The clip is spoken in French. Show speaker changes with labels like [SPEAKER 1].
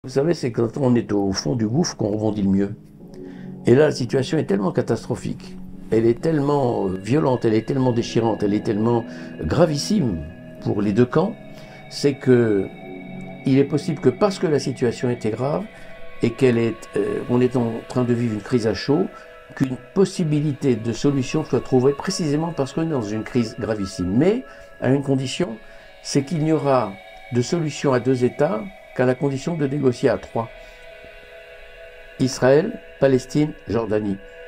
[SPEAKER 1] Vous savez, c'est quand on est au fond du gouffre qu'on rebondit le mieux. Et là, la situation est tellement catastrophique, elle est tellement violente, elle est tellement déchirante, elle est tellement gravissime pour les deux camps, c'est que il est possible que parce que la situation était grave et on est en train de vivre une crise à chaud, qu'une possibilité de solution soit trouvée précisément parce qu'on est dans une crise gravissime. Mais à une condition, c'est qu'il n'y aura de solution à deux États qu'à la condition de négocier à trois. Israël, Palestine, Jordanie.